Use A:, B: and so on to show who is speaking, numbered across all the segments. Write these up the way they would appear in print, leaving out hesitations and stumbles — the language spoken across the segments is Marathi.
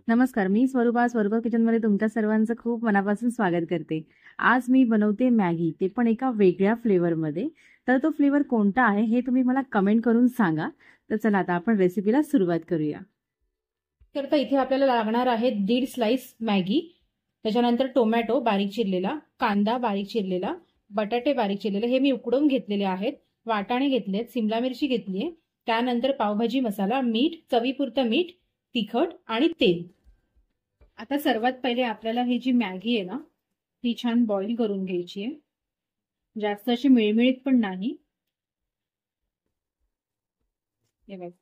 A: नमस्कार, मी स्वरूपा किचनमध्ये तुमच्या सर्वांचं खूप मनापासून स्वागत करते. आज मी बनवते मॅगी, ते पण एका वेगळ्या फ्लेवरमध्ये. तर तो फ्लेवर कोणता आहे हे तुम्ही मला कमेंट करून सांगा. तर चला आता आपण रेसिपीला सुरुवात करूया.
B: तर इथे आपल्याला लागणार आहे 1.5 स्लाइस मॅगी, त्याच्यानंतर टोमॅटो बारीक चिरलेला, कांदा बारीक चिरलेला, बटाटे बारीक चिरलेले हे मी उकडवून घेतलेले आहेत, वाटाणे घेतलेत, सिमला मिरची घेतलीये, त्यानंतर पावभाजी मसाला, मीठ, चवीपुरतं मीठ, तिखट आणि तेल. आता सर्वात पहिले आपल्याला ही जी मॅगी आहे ना ती छान बॉईल करून घ्यायची आहे. जास्त अशी मिळमिळीत पण नाही. हे बघा,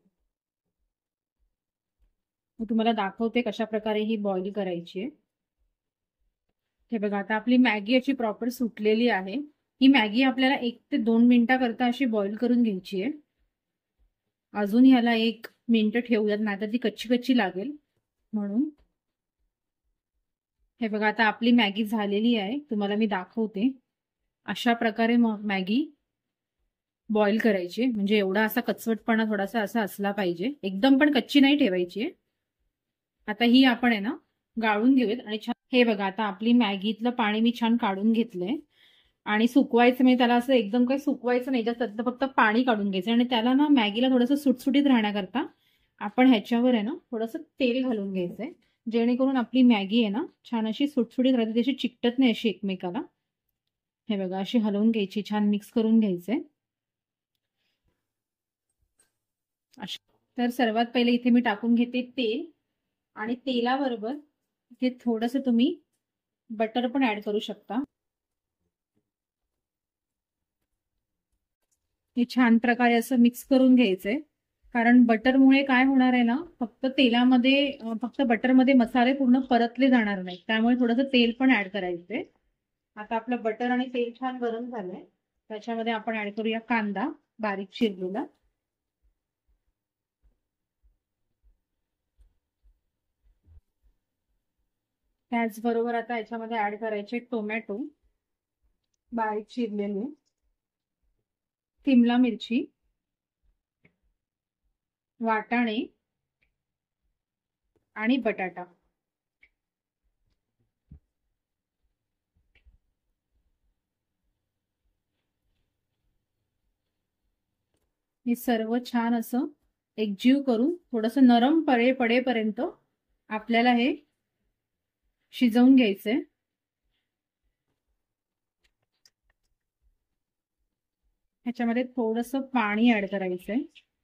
B: मी तुम्हाला दाखवते कशा प्रकारे ही बॉईल करायची आहे. हे बघा, आता आपली मॅगी अशी प्रॉपर सुटलेली आहे. ही मॅगी आपल्याला 1 ते 2 मिनिटाकरता अशी बॉईल करून घ्यायची आहे. अजून ह्याला 1 मिनिट ठेवूयात, नाहीतर ती कच्ची कच्ची लागेल म्हणून. हे बघा, आता आपली मॅगी झालेली आहे, तुम्हाला मी दाखवते. अशा प्रकारे मॅगी बॉईल करायची, म्हणजे एवढा असा कचवटपणा थोडासा असा असला पाहिजे, एकदम पण कच्ची नाही ठेवायची. आता ही आपण आहे ना गाळून घेऊयात आणि छान. हे बघा, आता आपली मॅगीतलं पाणी मी छान काढून घेतलंय आणि सुकवायचं म्हणजे त्याला असं एकदम काही सुकवायचं नाही, जास्त फक्त पाणी काढून घ्यायचं आणि त्याला ना मॅगीला थोडंसं सुटसुटीत राहण्याकरता आपण ह्याच्यावर आहे ना थोडंसं तेल घालून घ्यायचंय, जेणेकरून आपली मॅगी आहे ना छान अशी सुटसुटीत राहते, त्याची चिकटत नाही अशी एकमेकाला. हे बघा, अशी हलवून घ्यायची, छान मिक्स करून घ्यायचंय. तर सर्वात पहिले इथे मी टाकून घेते तेल आणि तेलाबरोबर इथे थोडंसं तुम्ही बटर पण ऍड करू शकता. हे छान प्रकारे असं मिक्स करून घ्यायचंय, कारण बटरमुळे काय होणार आहे ना, फक्त तेलामध्ये फक्त बटरमध्ये मसाले पूर्ण परतले जाणार नाही, त्यामुळे थोडंसं तेल पण ऍड करायचंय. आता आपलं बटर आणि तेल छान गरम झालंय, त्याच्यामध्ये आपण ऍड करूया कांदा बारीक चिरलेला. त्याचबरोबर आता याच्यामध्ये ऍड करायचे टोमॅटो बारीक चिरलेले, सिमला मिरची, वाटाणे आणि बटाटा. हे सर्व छान असं एकजीव करून थोडंसं नरम पडेपर्यंत आपल्याला हे शिजवून घ्यायचंय. ह्याच्यामध्ये थोडंसं पाणी ऍड करायचंय,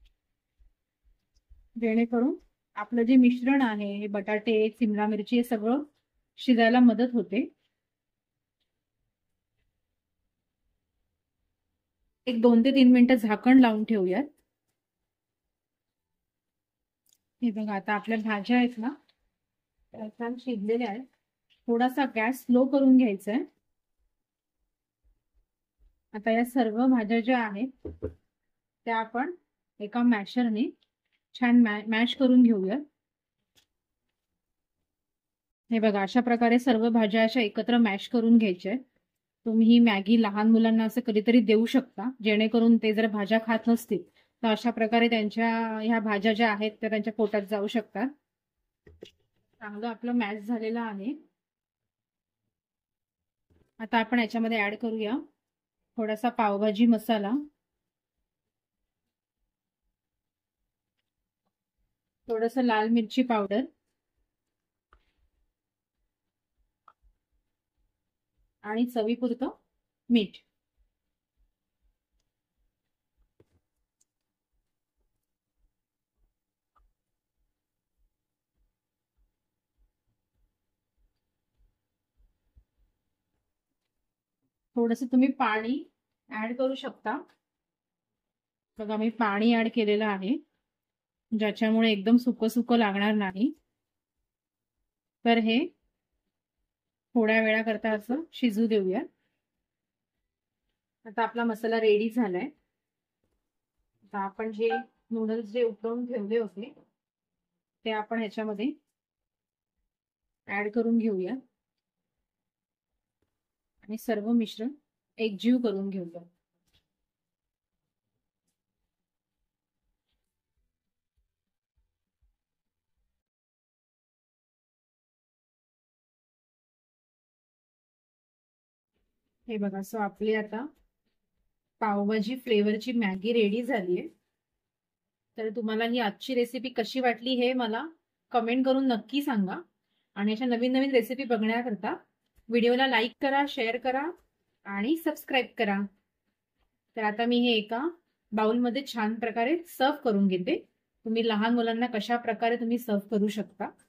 B: जेणेकरून आपलं जे मिश्रण आहे, हे बटाटे, सिमला मिरची, हे सगळं शिजायला मदत होते. 2 ते 3 मिनिटं झाकण लावून ठेवूयात. हे बघा, आता आपल्या भाज्या आहेत ना छान शिजलेल्या आहेत. थोडासा गॅस स्लो करून घ्यायचा आहे. आता या सर्व भाज्या ज्या आहेत त्या आपण एका मॅशरने छान मॅश करून घेऊया. हे बघा, अशा प्रकारे सर्व भाज्या अशा एकत्र मॅश करून घ्यायच्या. तुम्ही ही मॅगी लहान मुलांना असं कधीतरी देऊ शकता, जेणेकरून ते जर भाज्या खात नसतील तर अशा प्रकारे त्यांच्या ह्या भाज्या ज्या आहेत त्या त्यांच्या पोटात जाऊ शकतात. चांगलं आपलं मॅश झालेलं आहे. आता आपण याच्यामध्ये ऍड करूया थोडासा पावभाजी मसाला, थोडंसं लाल मिरची पावडर आणि चवीपुरतं मीठ. थोडंसं तुम्ही पाणी ऍड करू शकता. बघा, मी पाणी ऍड केलेलं आहे, ज्याच्यामुळे एकदम सुकं सुकं लागणार नाही. तर हे थोड्या वेळाकरता असं शिजू देऊया. आता आपला मसाला रेडी झालाय. आता आपण जे नूडल्स जे उकळून ठेवले होते ते आपण ह्याच्यामध्ये ऍड करून घेऊया आणि सर्व मिश्रण एकजीव करून घेऊया. हे बघा, सो आपली आता पावभाजी फ्लेवरची मॅगी रेडी झाली आहे. तर तुम्हाला ही आजची रेसिपी कशी वाटली हे मला कमेंट करून नक्की सांगा. आणि अशा नवीन नवीन रेसिपी बघण्याकरता व्हिडिओला लाईक करा, शेअर करा आणि सबस्क्राईब करा. तर आता मी हे एका बाउलमध्ये छान प्रकारे सर्व करून घेते. तुम्ही लहान मुलांना कशा प्रकारे तुम्ही सर्व करू शकता